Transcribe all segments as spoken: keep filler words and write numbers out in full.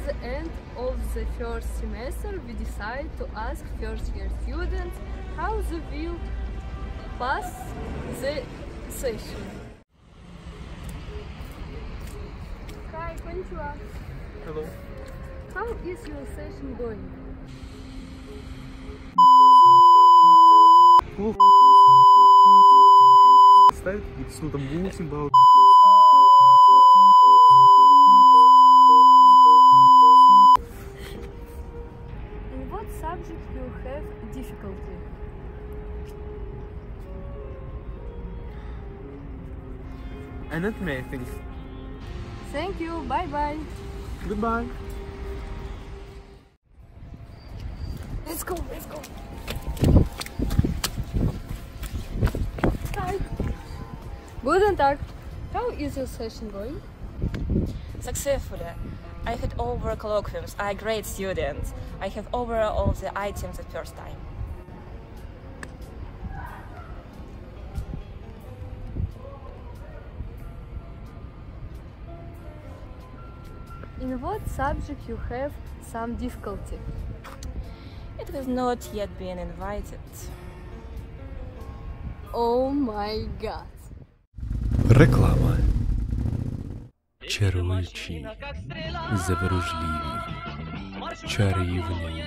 the end of the first semester, we decided to ask first-year students how they will pass the session. Hi, konnichiwa. Hello. How is your session going? Плохо. Ставит ну там восемь баллов. In what subject you have difficulty? Anatomy, I think. Thank you, bye bye. Goodbye. Let's go, let's go. Hi. Guten Tag. How is your session going? Successfully. I had over colloquiums. I am a great student. I have over all the items the first time. In what subject you have some difficulty? It has not yet been invited. Oh my god. Реклама. Чаруючі, заворожливі, чарівні,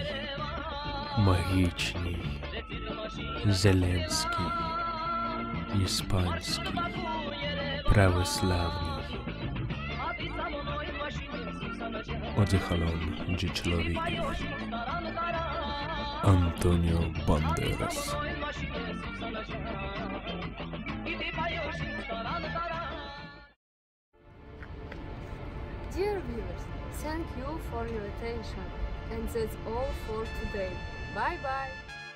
магічні, зеленські, іспанські, православні. Одяхалон для чоловіків. Антоніо Бандерас. Dear viewers, thank you for your attention. And that's all for today. Bye bye!